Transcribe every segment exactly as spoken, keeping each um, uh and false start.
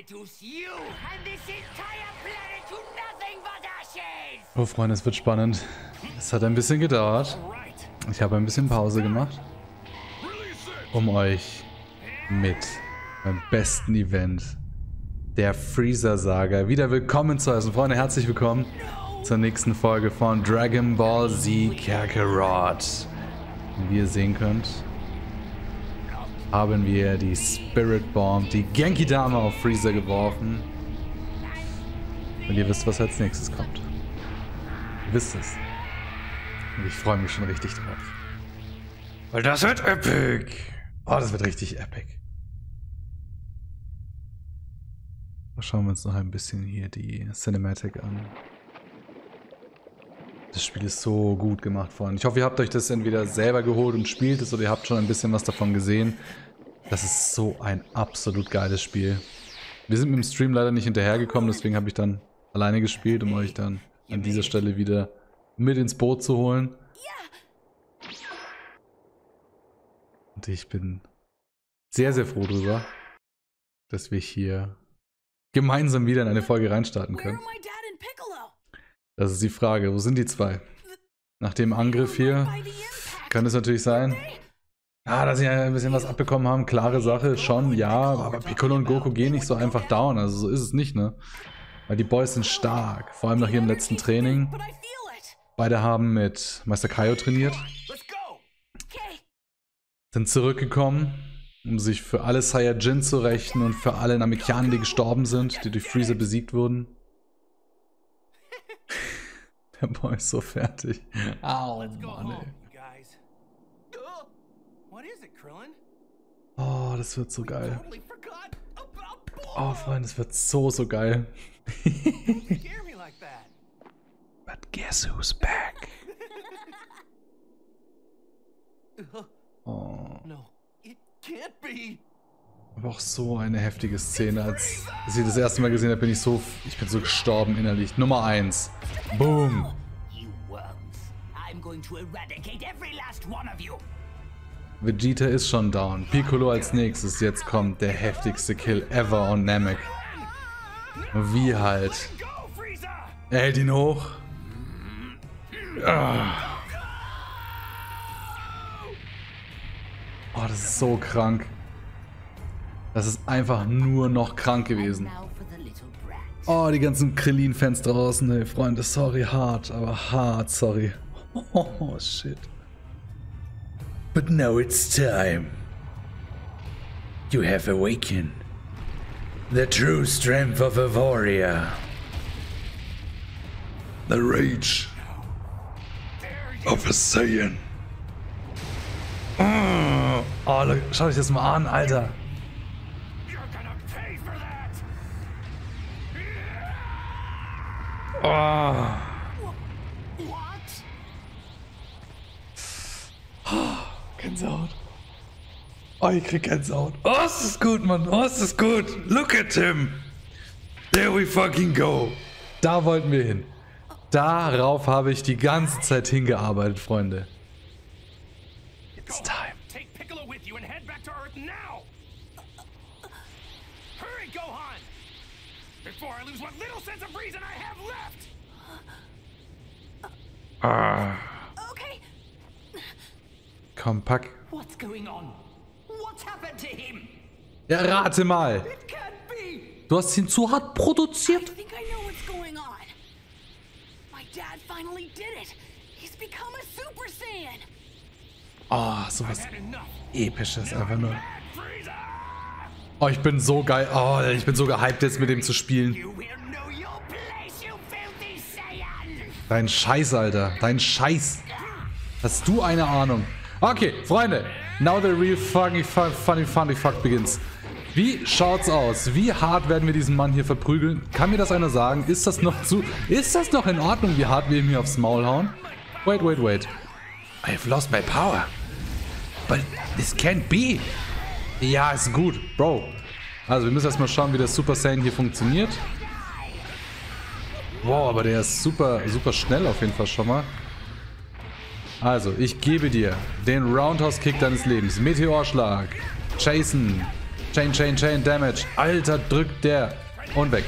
Oh Freunde, es wird spannend. Es hat ein bisschen gedauert. Ich habe ein bisschen Pause gemacht, um euch mit beim besten Event der Freezer-Saga wieder willkommen zu heißen. Freunde, herzlich willkommen zur nächsten Folge von Dragon Ball Z Kakarot. Wie ihr sehen könnt, haben wir die Spirit Bomb, die Genki Dama auf Freezer geworfen. Und ihr wisst, was als nächstes kommt. Ihr wisst es. Und ich freue mich schon richtig drauf. Weil das wird epic. Oh, das wird richtig epic. Schauen wir uns noch ein bisschen hier die Cinematic an. Das Spiel ist so gut gemacht, Freunde. Ich hoffe, ihr habt euch das entweder selber geholt und spielt es oder ihr habt schon ein bisschen was davon gesehen. Das ist so ein absolut geiles Spiel. Wir sind mit dem Stream leider nicht hinterhergekommen, deswegen habe ich dann alleine gespielt, um euch dann an dieser Stelle wieder mit ins Boot zu holen. Und ich bin sehr, sehr froh drüber, dass wir hier gemeinsam wieder in eine Folge reinstarten können. Das ist die Frage, wo sind die zwei? Nach dem Angriff hier kann es natürlich sein, ah, dass sie ein bisschen was abbekommen haben, klare Sache, schon, ja, aber Piccolo und Goku gehen nicht so einfach down, also so ist es nicht, ne? Weil die Boys sind stark, vor allem nach ihrem letzten Training. Beide haben mit Meister Kaio trainiert, sind zurückgekommen, um sich für alle Saiyajin zu rächen und für alle Namekianer, die gestorben sind, die durch Freezer besiegt wurden. Der Boy ist so fertig. Au, Mann, ey. Oh, das wird so geil. Oh, Freunde, das wird so, so geil. But guess who's back? Oh. Aber auch so eine heftige Szene. Als ich sie das erste Mal gesehen habe, bin ich so, ich bin so gestorben innerlich. Nummer eins. Boom. Vegeta ist schon down. Piccolo als nächstes. Jetzt kommt der heftigste Kill ever on Namek. Wie halt. Er hält ihn hoch. Ah. Oh, das ist so krank. Das ist einfach nur noch krank gewesen. Oh, die ganzen Krillin-Fans draußen, ey, Freunde, sorry, hart, aber hart, sorry. Oh, shit. But now it's time. You have awakened the true strength of a warrior. The rage of a Saiyan. Oh, oh, Leute, schaut euch das mal an, Alter. Oh. Oh, Gänsehaut. Oh, ich krieg Gänsehaut. Oh, ist das gut, Mann. Oh, ist das gut. Look at him. There we fucking go. Da wollten wir hin. Darauf habe ich die ganze Zeit hingearbeitet, Freunde. It's time. Take Piccolo with you and head back to Earth now. Hurry, Gohan. Before I lose what little sense of reason I have left. Ah. Okay. Komm, pack. What's going on? What's happened to him? Ja, rate mal. It can't be. Du hast ihn zu hart produziert. I think I know what's going on. My dad finally did it. He's become a Super Saiyan. Oh, sowas Episches einfach nur. Oh, ich bin so geil. Oh, ich bin so gehypt jetzt mit dem zu spielen. Dein Scheiß, Alter. Dein Scheiß. Hast du eine Ahnung? Okay, Freunde. Now the real funny, funny, funny fuck begins. Wie schaut's aus? Wie hart werden wir diesen Mann hier verprügeln? Kann mir das einer sagen? Ist das noch zu... Ist das noch in Ordnung, wie hart wir ihm hier aufs Maul hauen? Wait, wait, wait. I have lost my power. But this can't be. Ja, ist gut, Bro. Also, wir müssen erstmal schauen, wie der Super Saiyan hier funktioniert. Wow, aber der ist super, super schnell auf jeden Fall schon mal. Also, ich gebe dir den Roundhouse-Kick deines Lebens. Meteorschlag. Jason. Chain, Chain, Chain, Damage. Alter, drückt der. Und weg.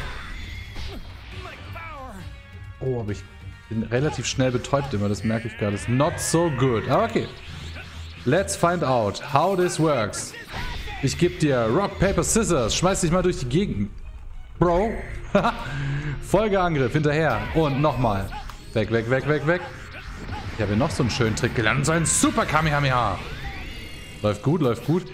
Oh, aber ich bin relativ schnell betäubt immer. Das merke ich gerade. Das ist not so good. Aber okay. Let's find out how this works. Ich gebe dir Rock, Paper, Scissors. Schmeiß dich mal durch die Gegend. Bro. Folgeangriff hinterher. Und nochmal. Weg, weg, weg, weg, weg. Ich habe hier noch so einen schönen Trick gelernt. Und so ein Super Kamehameha. Läuft gut, läuft gut.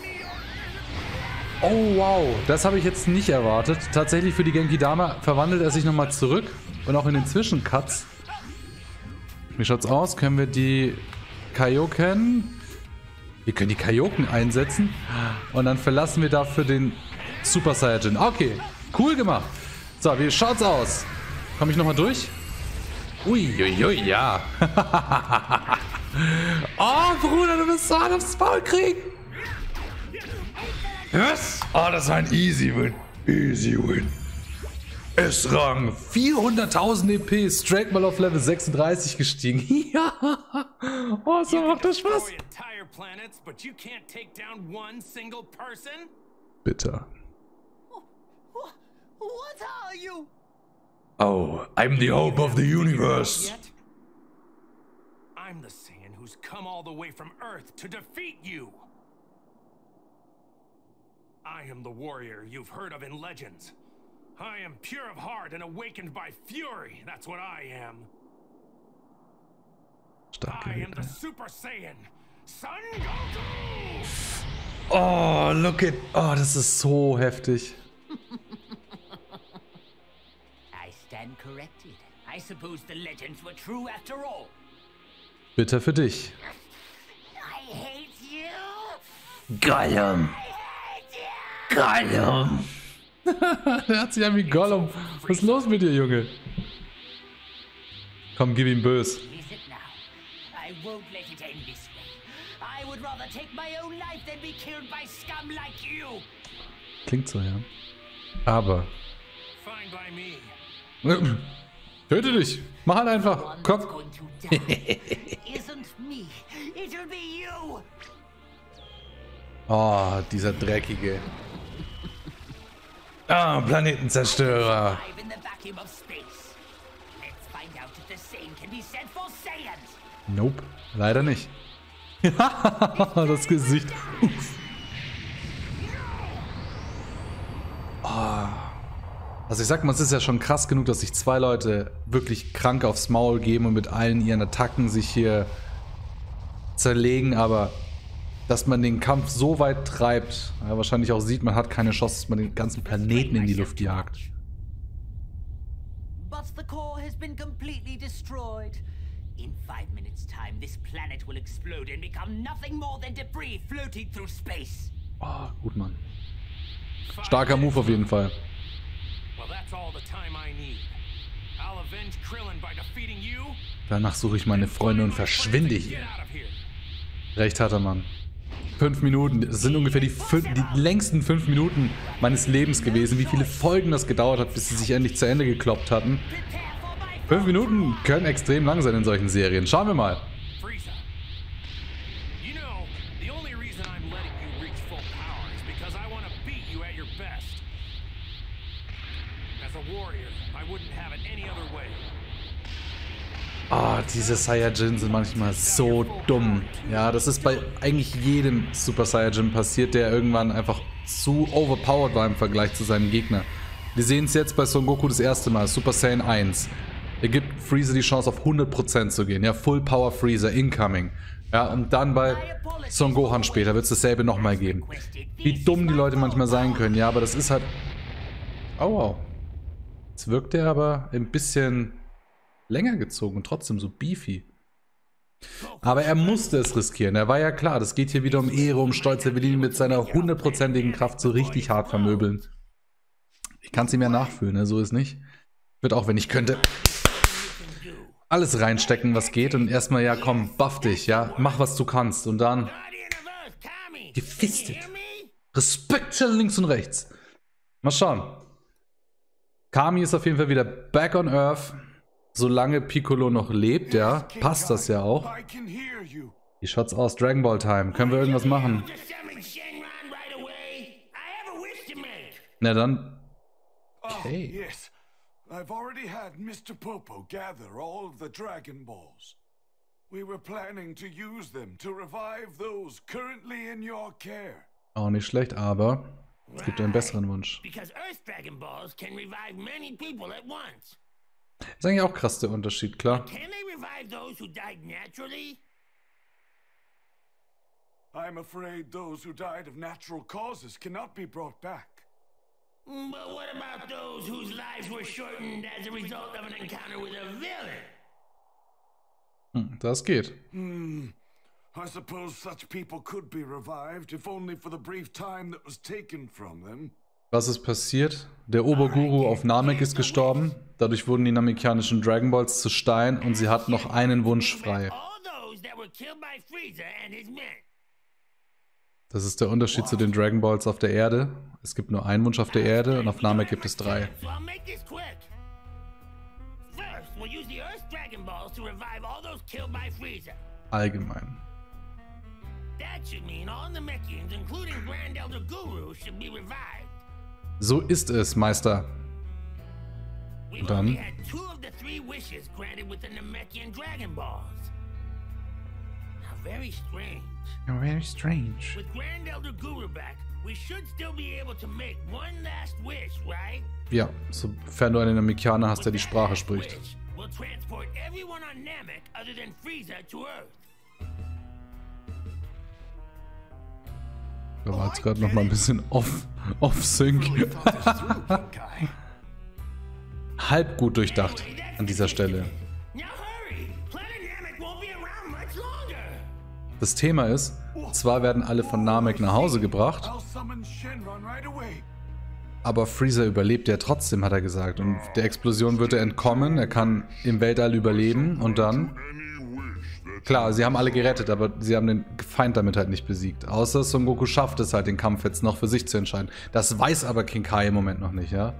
Oh, wow. Das habe ich jetzt nicht erwartet. Tatsächlich für die Genki Dama verwandelt er sich nochmal zurück. Und auch in den Zwischencuts. Wie schaut's aus? Können wir die Kaioken... Wir können die Kaioken einsetzen. Und dann verlassen wir dafür den Super Saiyajin. Okay, cool gemacht. So, wie schaut's aus? Komme ich nochmal durch? Uiuiui, ui, ja. Oh, Bruder, du wirst so hart aufs Maul kriegen. Was? Oh, das war ein Easy Win. Easy Win. S-Rang. vierhunderttausend E P. Straight mal auf Level sechsunddreißig gestiegen. Ja. Oh, so macht das Spaß. Bitter. Oh, I'm the hope of the universe. I'm the Saiyan who's come all the way from Earth to defeat you. I am the warrior you've heard of in legends. I am pure of heart and awakened by fury. That's what I am. Stark I am the Super Saiyan, Son Goku. Oh, look at... Oh, das ist so heftig. I stand corrected. I suppose the legends were true after all. Bitter für dich. I hate you. Gollum. Gollum. Der hat sich an wie Gollum. Was ist los mit dir, Junge? Komm, gib ihm bös. I won't let it end this way. I would rather take my own life than be killed by scum like you. Klingt so, ja. Aber. Fine by me. Töte dich. Mach halt einfach. Komm. Isn't me. It'll be you. Oh, dieser dreckige. Ah, Planetenzerstörer. Nope, leider nicht. Das Gesicht. Oh. Also ich sag mal, es ist ja schon krass genug, dass sich zwei Leute wirklich krank aufs Maul geben und mit allen ihren Attacken sich hier zerlegen, aber dass man den Kampf so weit treibt, ja, wahrscheinlich auch sieht, man hat keine Chance, dass man den ganzen Planeten in die Luft jagt. But the core has been completely destroyed. In five minutes' time, this planet will explode and become nothing more than debris floating through space. Oh, gut, Mann. Starker Move auf jeden Fall. Danach suche ich meine Freunde und verschwinde hier. Recht hat er, Mann. Fünf Minuten, das sind ungefähr die, fünf, die längsten fünf Minuten meines Lebens gewesen. Wie viele Folgen das gedauert hat, bis sie sich endlich zu Ende gekloppt hatten. Fünf Minuten können extrem lang sein in solchen Serien. Schauen wir mal. Oh, diese Saiyajin sind manchmal so dumm. Ja, das ist bei eigentlich jedem Super Saiyajin passiert, der irgendwann einfach zu overpowered war im Vergleich zu seinem Gegner. Wir sehen es jetzt bei Son Goku das erste Mal, Super Saiyan eins. Er gibt Freezer die Chance auf hundert Prozent zu gehen. Ja, Full Power Freezer, incoming. Ja, und dann bei Son Gohan später wird es dasselbe nochmal geben. Wie dumm die Leute manchmal sein können, ja, aber das ist halt... Oh, wow. Jetzt wirkt er aber ein bisschen... länger gezogen und trotzdem so beefy. Aber er musste es riskieren. Er war ja klar, das geht hier wieder um Ehre, um Stolz. Er will ihn mit seiner hundertprozentigen Kraft so richtig hart vermöbeln. Ich kann es ihm ja nachfühlen, ne? So ist nicht. Ich würde auch, wenn ich könnte, alles reinstecken, was geht. Und erstmal, ja komm, buff dich, ja. Mach, was du kannst. Und dann gefistet. Respekt links und rechts. Mal schauen. Kami ist auf jeden Fall wieder back on Earth. Solange Piccolo noch lebt, ja, passt das ja auch. Wie schaut's aus? Dragon Ball Time. Können wir irgendwas machen? Na dann. Okay. Oh, yes. I've already had Mister Popo gather all of the Dragon Balls. We were planning to use them to revive those currently in your care. Auch nicht schlecht, aber es gibt einen besseren Wunsch. Because Earth Dragon Balls can revive many people at once. Ist eigentlich auch krass der Unterschied, klar. Can they revive those who died naturally? I'm afraid those who died of natural causes cannot be brought back. But what about those whose lives were shortened as a result of an encounter with a villain? Hm, das geht. Hmm. I suppose such people could be revived, if only for the brief time that was taken from them. Was ist passiert? Der Oberguru auf Namek ist gestorben. Dadurch wurden die namekianischen Dragon Balls zu Stein und sie hat noch einen Wunsch frei. Das ist der Unterschied zu den Dragon Balls auf der Erde. Es gibt nur einen Wunsch auf der Erde und auf Namek gibt es drei. Allgemein. So ist es, Meister. Und dann? Very strange. Very strange. With Grand Elder Guru back, we should still be able to make one last wish, right? Ja, sofern du einen Namekianer hast, der die Sprache spricht. We'll transport everyone on Namek other than Frieza to Earth. Da war jetzt gerade noch mal ein bisschen off, off Sync. Halb gut durchdacht an dieser Stelle. Das Thema ist, zwar werden alle von Namek nach Hause gebracht, aber Freezer überlebt ja trotzdem, hat er gesagt. Und der Explosion wird er entkommen, er kann im Weltall überleben und dann... Klar, sie haben alle gerettet, aber sie haben den Feind damit halt nicht besiegt. Außer Son Goku schafft es halt, den Kampf jetzt noch für sich zu entscheiden. Das weiß aber King Kai im Moment noch nicht, ja?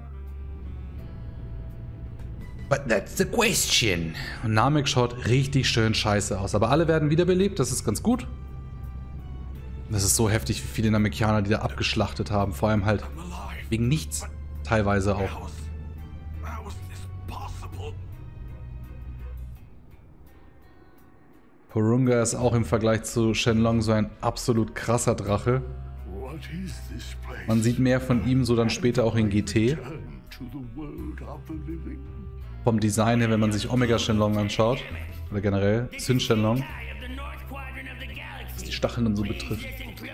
But that's the question. Und Namek schaut richtig schön scheiße aus. Aber alle werden wiederbelebt, das ist ganz gut. Das ist so heftig, wie viele Namekianer, die da abgeschlachtet haben. Vor allem halt wegen nichts. Teilweise auch. Porunga ist auch im Vergleich zu Shenlong so ein absolut krasser Drache. Man sieht mehr von ihm so dann später auch in G T. Vom Design her, wenn man sich Omega Shenlong anschaut, oder generell Syn Shenlong, was die Stacheln dann so betrifft.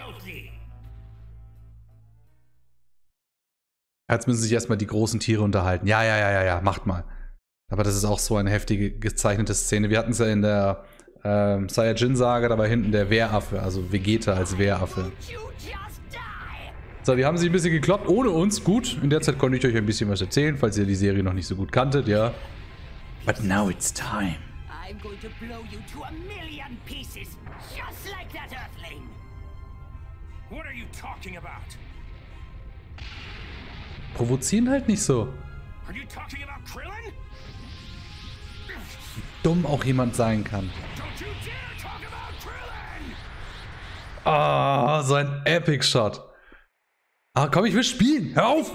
Jetzt müssen sich erstmal die großen Tiere unterhalten. Ja, ja, ja, ja, ja, macht mal. Aber das ist auch so eine heftige gezeichnete Szene. Wir hatten es ja in der ähm, Saiyajin-Saga, da war hinten der Wehraffe, also Vegeta als Wehraffe. So, die haben sich ein bisschen gekloppt, ohne uns. Gut, in der Zeit konnte ich euch ein bisschen was erzählen, falls ihr die Serie noch nicht so gut kanntet, ja. But now it's time. I'm going to blow you to a million pieces, just like that Earthling. What are you talking about? Provozieren halt nicht so. Are you talking about Krillin? Wie dumm auch jemand sein kann. Don't you dare talk about Krillin! Ah, so ein Epic Shot. Ah, komm, ich will spielen. Hör auf!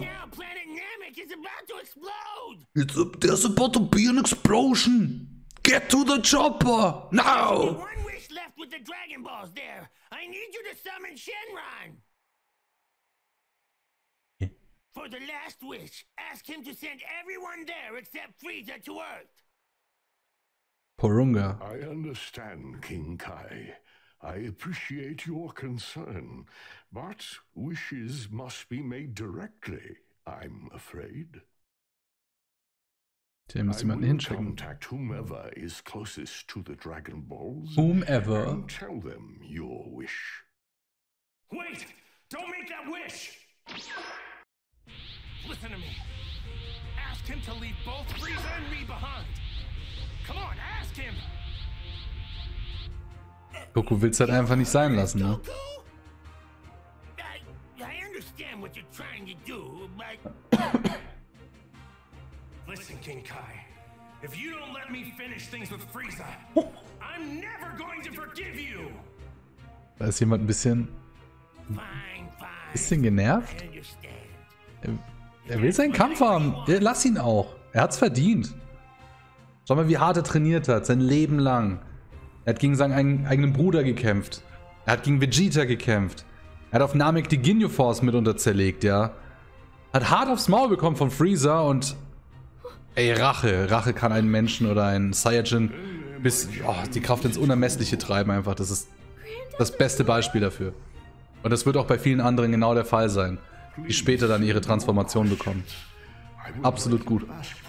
It's a, there's about to be an explosion. Get to the chopper now. One wish left with the Dragon Balls there. I need you to summon Shenron. Yeah. For the last wish, ask him to send everyone there except Frieza to Earth. Porunga. I understand, King Kai. I appreciate your concern, but wishes must be made directly, I'm afraid. Der muss jemanden hinschicken. Contact whomever is closest to the Dragon Balls. Whomever. And tell them your wish. Wait! Don't make that wish! Listen to me. Ask him to leave both Frieza and me behind. Come on, ask him! Goku will's halt einfach nicht sein lassen, ne? Listen, King Kai. If you don't let me finish things with Frieza, I'm never going to forgive you. Da ist jemand ein bisschen, bisschen genervt. Er will seinen Kampf haben. Ja, lass ihn auch. Er hat's verdient. Schau mal, wie hart er trainiert hat. Sein Leben lang. Er hat gegen seinen eigenen Bruder gekämpft. Er hat gegen Vegeta gekämpft. Er hat auf Namek die Ginyu Force mitunter zerlegt, ja. Hat hart aufs Maul bekommen von Freezer und... Ey, Rache. Rache kann einen Menschen oder einen Saiyajin bis... Oh, die Kraft ins Unermessliche treiben einfach. Das ist das beste Beispiel dafür. Und das wird auch bei vielen anderen genau der Fall sein, die später dann ihre Transformation bekommen. Absolut gut.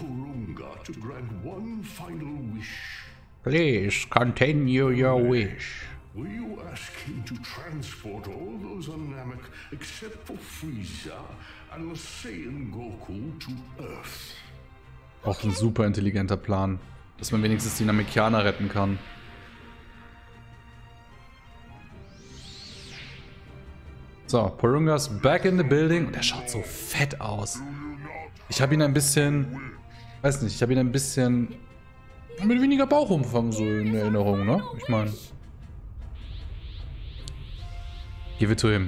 Please continue your wish. Will you ask him to transport all those on Namek except for Frieza and the Saiyan Goku to Earth? Auch ein super intelligenter Plan, dass man wenigstens die Namekianer retten kann. So, Porunga's back in the building. Und er schaut so fett aus. Ich habe ihn ein bisschen... Weiß nicht, ich habe ihn ein bisschen... mit weniger Bauchumfang so in Erinnerung, ne? Ich meine... Give it to him.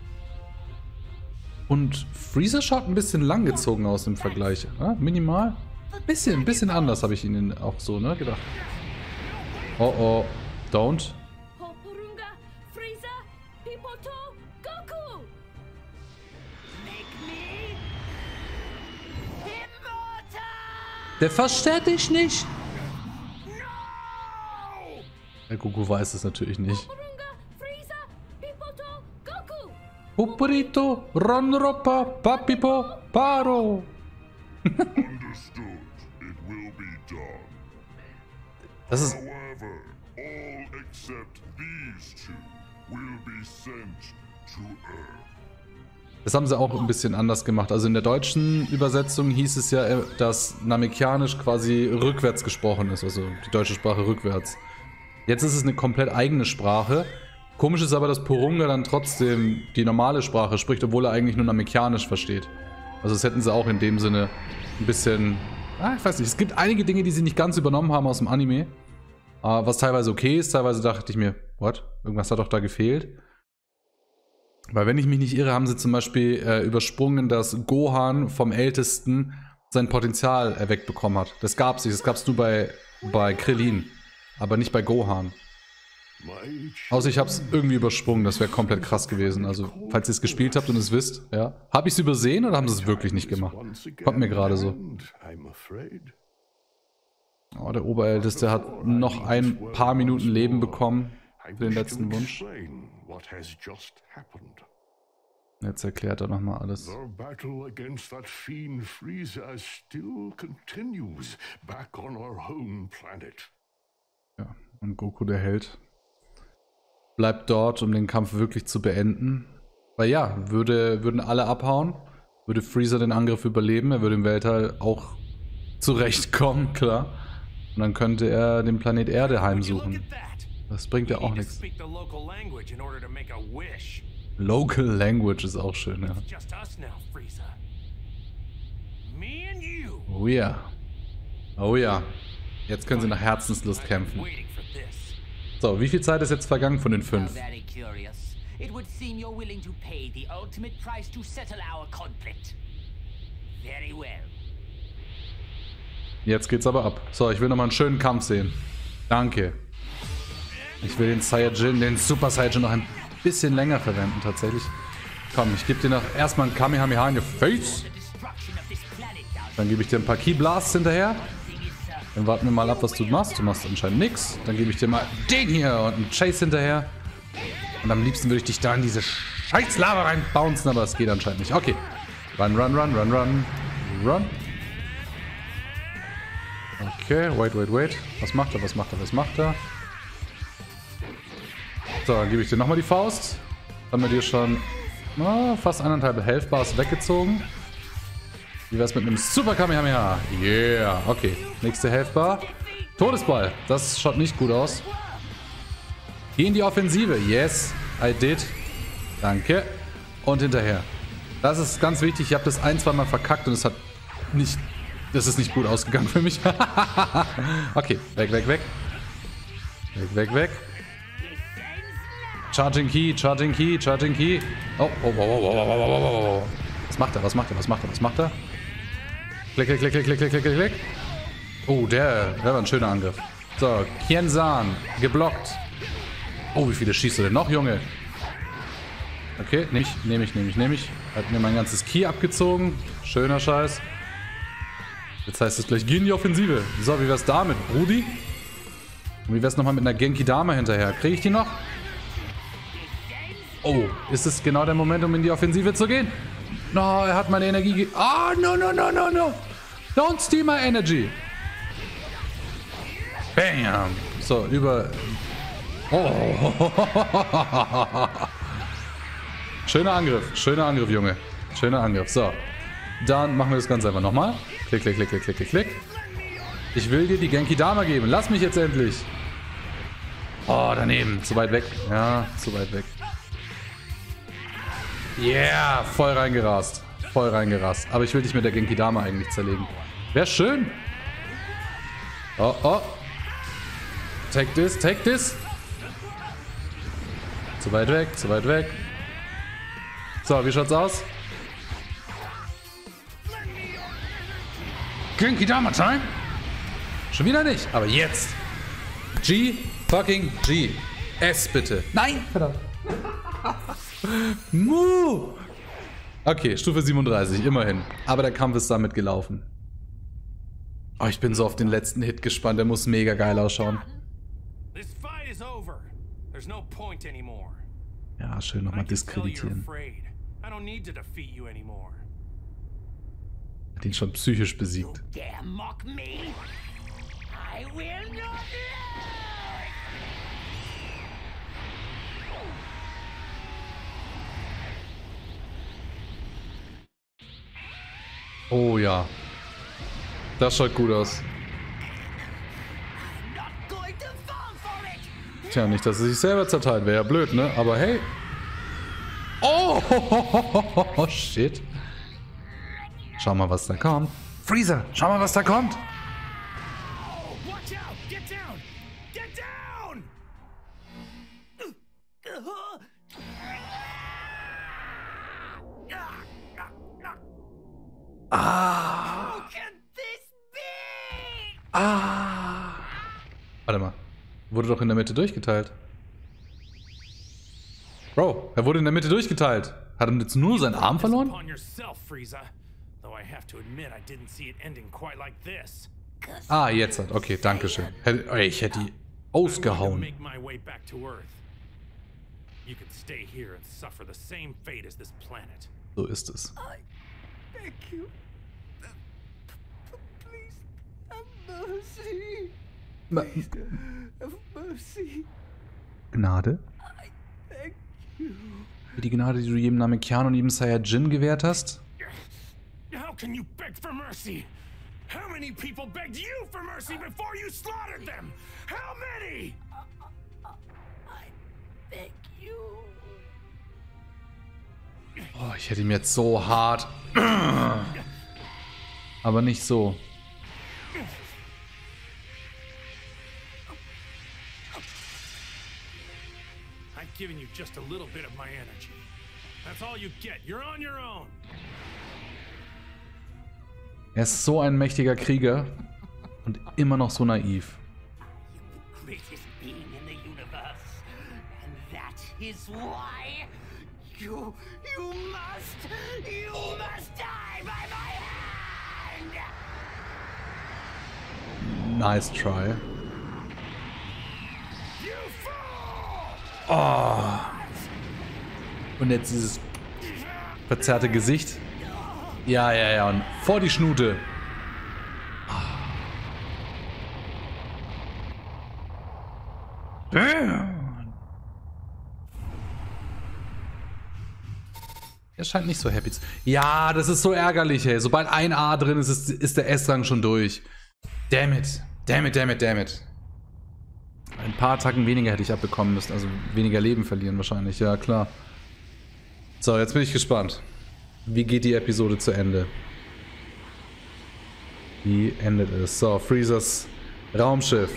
Und Freezer schaut ein bisschen langgezogen aus im Vergleich. Ja, minimal. Bisschen, bisschen anders habe ich ihn auch so, ne, gedacht. Oh oh. Don't. Der versteht dich nicht. Der Goku weiß es natürlich nicht. Poporito, Ronropa, Papipo, Paro. Understood. It will be done. Das ist... However, all except these two will be sent to Earth. Das haben sie auch ein bisschen anders gemacht. Also in der deutschen Übersetzung hieß es ja, dass Namekianisch quasi rückwärts gesprochen ist. Also die deutsche Sprache rückwärts. Jetzt ist es eine komplett eigene Sprache. Komisch ist aber, dass Porunga dann trotzdem die normale Sprache spricht, obwohl er eigentlich nur Namekianisch versteht. Also das hätten sie auch in dem Sinne ein bisschen... Ah, ich weiß nicht, es gibt einige Dinge, die sie nicht ganz übernommen haben aus dem Anime. Was teilweise okay ist, teilweise dachte ich mir, what? Irgendwas hat doch da gefehlt. Weil wenn ich mich nicht irre, haben sie zum Beispiel äh, übersprungen, dass Gohan vom Ältesten sein Potenzial erweckt bekommen hat. Das gab es nicht, das gab es nur bei, bei Krillin, aber nicht bei Gohan. Außer ich habe es irgendwie übersprungen, das wäre komplett krass gewesen. Also, falls ihr es gespielt habt und es wisst, ja. Habe ich es übersehen oder haben sie es wirklich nicht gemacht? Kommt mir gerade so. Oh, der Oberälteste hat noch ein paar Minuten Leben bekommen für den letzten Wunsch. Jetzt erklärt er nochmal alles. Ja, und Goku, der Held, bleibt dort, um den Kampf wirklich zu beenden. Weil ja, würde, würden alle abhauen, würde Freezer den Angriff überleben, er würde im Weltall auch zurechtkommen, klar. Und dann könnte er den Planet Erde heimsuchen. Das bringt ja auch nichts. Local Language ist auch schön, ja. Oh ja. Oh ja. Jetzt können sie nach Herzenslust kämpfen. So, wie viel Zeit ist jetzt vergangen von den fünf? Jetzt geht's aber ab. So, ich will nochmal einen schönen Kampf sehen. Danke. Ich will den Saiyajin, den Super Saiyajin noch ein bisschen länger verwenden, tatsächlich. Komm, ich gebe dir noch erstmal ein Kamehameha in your face. Dann gebe ich dir ein paar Key Blasts hinterher. Dann warten wir mal ab, was du machst. Du machst anscheinend nichts. Dann gebe ich dir mal den hier und einen Chase hinterher. Und am liebsten würde ich dich da in diese scheiß Lava reinbouncen, aber es geht anscheinend nicht. Okay. Run, run, run, run, run. Run. Okay, wait, wait, wait. Was macht er, was macht er, was macht er? So, dann gebe ich dir nochmal die Faust. Haben wir dir schon oh, fast eineinhalb Health Bars weggezogen. Wie wär's mit einem Super Kamehameha? Yeah, okay. Nächste Health Bar. Todesball. Das schaut nicht gut aus. Geh in die Offensive. Yes, I did. Danke. Und hinterher. Das ist ganz wichtig. Ich habe das ein, zwei Mal verkackt und es hat nicht... Das ist nicht gut ausgegangen für mich. Okay, weg, weg, weg. Weg, weg, weg. Charging Key, Charging Key, Charging Key. Oh, oh, oh, oh, oh, oh, oh, oh, oh. Was macht er? Was macht er? Was macht er? Was macht er? Klick, klick, klick, klick, klick, klick, klick, klick. Oh, der, der war ein schöner Angriff. So, Kienzan, geblockt. Oh, wie viele schießt du denn noch, Junge? Okay, nehme ich, nehme ich, nehme ich, nehme ich. Hat mir mein ganzes Ki abgezogen. Schöner Scheiß. Jetzt heißt es gleich, geh in die Offensive. So, wie wär's damit, Brudi? Und wie wär's nochmal mit einer Genki Dama hinterher? Kriege ich die noch? Oh, ist es genau der Moment, um in die Offensive zu gehen? No, er hat meine Energie ge... Ah, oh, no, no, no, no, no. Don't steal my energy. Bam. So, über... Oh. Schöner Angriff. Schöner Angriff, Junge. Schöner Angriff. So. Dann machen wir das Ganze einfach nochmal. Klick, klick, klick, klick, klick, klick, klick. Ich will dir die Genki Dama geben. Lass mich jetzt endlich. Oh, daneben. Zu weit weg. Ja, zu weit weg. Yeah, voll reingerast. Voll reingerast. Aber ich will dich mit der Genki Dama eigentlich zerlegen. Wäre schön. Oh, oh. Take this, take this. Zu weit weg, zu weit weg. So, wie schaut's aus? Genki Dama Time? Schon wieder nicht, aber jetzt. G, fucking G. S bitte. Nein, verdammt. Mu. Okay, Stufe siebenunddreißig, immerhin. Aber der Kampf ist damit gelaufen. Oh, ich bin so auf den letzten Hit gespannt. Der muss mega geil ausschauen. Ja, schön nochmal diskreditieren. Hat ihn schon psychisch besiegt. Oh ja. Das schaut gut aus. Tja, nicht, dass er sich selber zerteilt. Wäre ja blöd, ne? Aber hey. Oh, shit. Schau mal, was da kommt. Freezer, schau mal, was da kommt. Ah. Ah. Warte mal. Wurde doch in der Mitte durchgeteilt. Bro, er wurde in der Mitte durchgeteilt. Hat er jetzt nur seinen Arm verloren? Ah, jetzt hat. Okay, danke schön. Ich hätte die ausgehauen. So ist es. Gnade? Wie die Gnade, die du jedem Namekian und jedem Saiyajin gewährt hast? How can you beg for mercy? How many people begged you for mercy before you slaughtered them? How many? I beg you. Oh, ich hätte ihm jetzt so hart. Aber nicht so. I've given you just a little bit of my energy. That's all you get. You're on your own. Er ist so ein mächtiger Krieger und immer noch so naiv. The greatest being in the universe. And that is why you you must you must die by my hand. Nice try. Oh. Und jetzt dieses verzerrte Gesicht. Ja, ja, ja. Und vor die Schnute. Er scheint nicht so happy zu. Ja, das ist so ärgerlich, ey. Sobald ein A drin ist, ist, ist der S-Rang schon durch. Damn it. Damn it, damn it, damn it. Ein paar Attacken weniger hätte ich abbekommen müssen. Also weniger Leben verlieren wahrscheinlich. Ja, klar. So, jetzt bin ich gespannt. Wie geht die Episode zu Ende? Wie endet es? So, Freezers Raumschiff.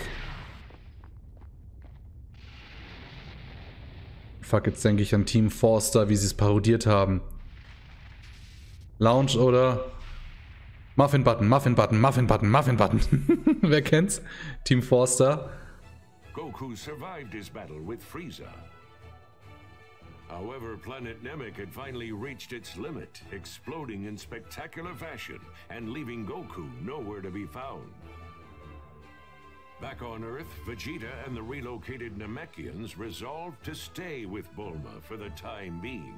Fuck, jetzt denke ich an Team Forster, wie sie es parodiert haben. Lounge oder Muffin-Button, Muffin-Button, Muffin-Button, Muffin-Button. Wer kennt's? Team Forster. Goku survived his battle with Frieza. However, Planet Namek had finally reached its limit, exploding in spectacular fashion and leaving Goku nowhere to be found. Back on Earth, Vegeta and the relocated Namekians resolved to stay with Bulma for the time being.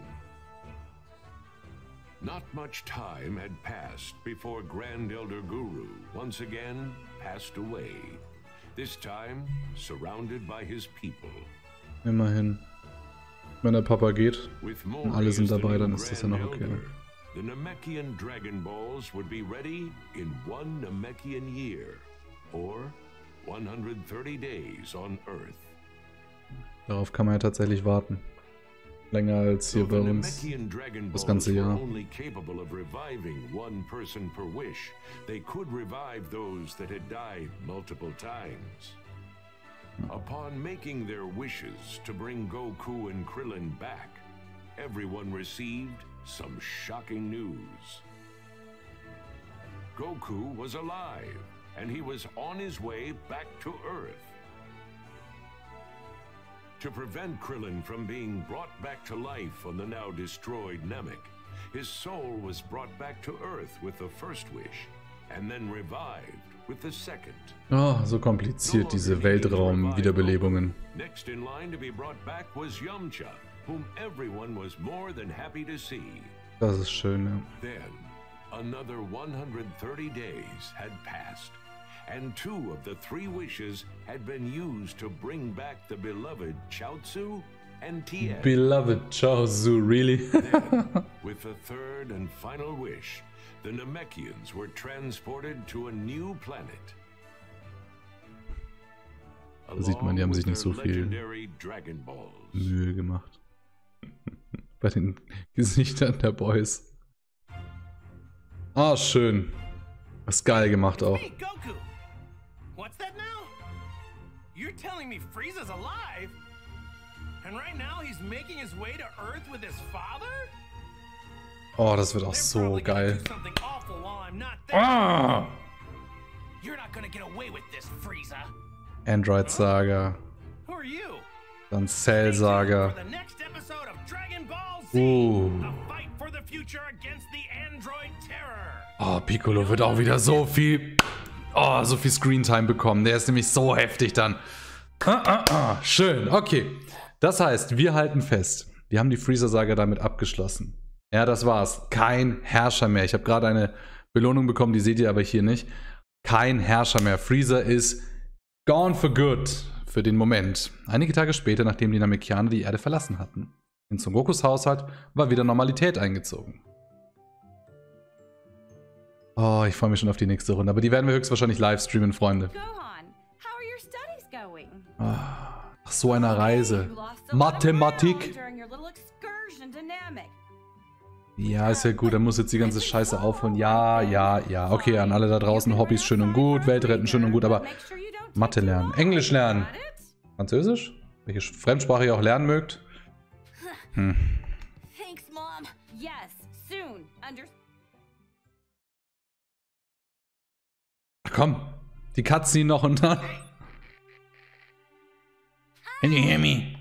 Not much time had passed before Grand Elder Guru once again passed away, this time surrounded by his people. Immerhin. Wenn der Papa geht und alle sind dabei, dann ist das ja noch okay. The Namekian Dragon Balls would be ready in one Namekian year, or one hundred thirty days on Earth. Darauf kann man ja tatsächlich warten. Länger als hier bei uns das ganze Jahr. Only capable of reviving one person per wish, they could revive those that had died multiple times. Upon making their wishes to bring Goku and Krillin back, everyone received some shocking news. Goku was alive, and he was on his way back to Earth. To prevent Krillin from being brought back to life on the now destroyed Namek, his soul was brought back to Earth with the first wish, and then revived with the second. Oh, so kompliziert diese Weltraum-Wiederbelebungen. Next in line to be brought back was Yamcha, whom everyone was more than happy to see. Das ist schön, ja. Then, another one hundred thirty days had passed, and two of the three wishes had been used to bring back the beloved Chaozu and Tien. Beloved Chaozu, really? Then, with the third and final wish, the Namekians were transported to a new planet. Da sieht man, die haben sich nicht so viel Dragon Balls. Mühe gemacht. Bei den Gesichtern der Boys. Ah, schön. Was geil gemacht auch. Hey, Goku! What's that now? You're telling me Frieza's alive? And right now he's making his way to Earth with his father? Oh, das wird auch so geil. Ah! Android Saga. Dann Cell Saga. Uh. Oh, Piccolo wird auch wieder so viel, oh, so viel Screentime bekommen. Der ist nämlich so heftig dann. Ah, ah, ah. Schön, okay. Das heißt, wir halten fest. Wir haben die Freezer-Saga damit abgeschlossen. Ja, das war's. Kein Herrscher mehr. Ich habe gerade eine Belohnung bekommen, die seht ihr aber hier nicht. Kein Herrscher mehr. Freezer ist gone for good für den Moment. Einige Tage später, nachdem die Namekianer die Erde verlassen hatten. In Son Gokus Haushalt war wieder Normalität eingezogen. Oh, ich freue mich schon auf die nächste Runde. Aber die werden wir höchstwahrscheinlich live streamen, Freunde. Ach, so eine Reise. Mathematik. Ja, ist ja gut, dann muss jetzt die ganze Scheiße aufholen. Ja, ja, ja. Okay, an alle da draußen, Hobbys schön und gut, Welt retten schön und gut, aber Mathe lernen, Englisch lernen, Französisch, welche Fremdsprache ihr auch lernen mögt. Hm. Ach komm, die Cutscene noch und dann. Can you hear me?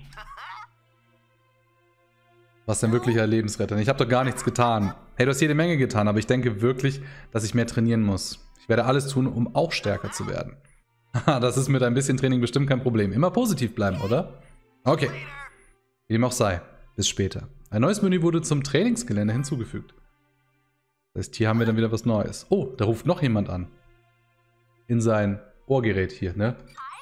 Was denn wirklicher Lebensretter? Ich habe doch gar nichts getan. Hey, du hast jede Menge getan, aber ich denke wirklich, dass ich mehr trainieren muss. Ich werde alles tun, um auch stärker zu werden. Haha, das ist mit ein bisschen Training bestimmt kein Problem. Immer positiv bleiben, oder? Okay. Wie dem auch sei. Bis später. Ein neues Menü wurde zum Trainingsgelände hinzugefügt. Das heißt, hier haben wir dann wieder was Neues. Oh, da ruft noch jemand an. In sein Ohrgerät hier, ne?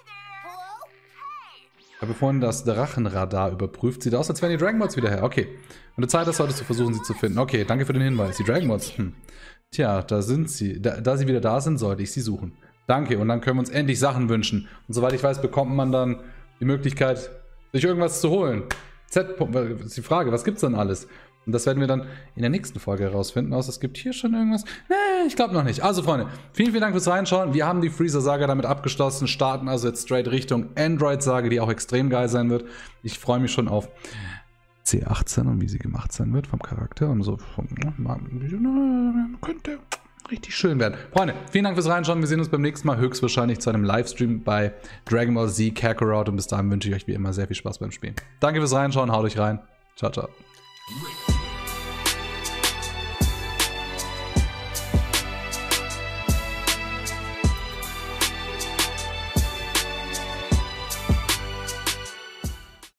Ich habe vorhin das Drachenradar überprüft. Sieht aus, als wären die Dragon Balls wieder her. Okay. Wenn du Zeit hast, solltest du versuchen, sie zu finden. Okay, danke für den Hinweis. Die Dragon Balls. Hm. Tja, da sind sie. Da, da sie wieder da sind, sollte ich sie suchen. Danke. Und dann können wir uns endlich Sachen wünschen. Und soweit ich weiß, bekommt man dann die Möglichkeit, sich irgendwas zu holen. Z. Ist die Frage, was gibt's dann alles? Und das werden wir dann in der nächsten Folge herausfinden. Außer es gibt hier schon irgendwas. Nee, ich glaube noch nicht. Also Freunde, vielen, vielen Dank fürs Reinschauen. Wir haben die Freezer-Saga damit abgeschlossen, starten also jetzt straight Richtung Android-Saga, die auch extrem geil sein wird. Ich freue mich schon auf C achtzehn und wie sie gemacht sein wird vom Charakter und so. Vom, könnte richtig schön werden. Freunde, vielen Dank fürs Reinschauen. Wir sehen uns beim nächsten Mal höchstwahrscheinlich zu einem Livestream bei Dragon Ball Z Kakarot und bis dahin wünsche ich euch wie immer sehr viel Spaß beim Spielen. Danke fürs Reinschauen, haut euch rein. Ciao, ciao.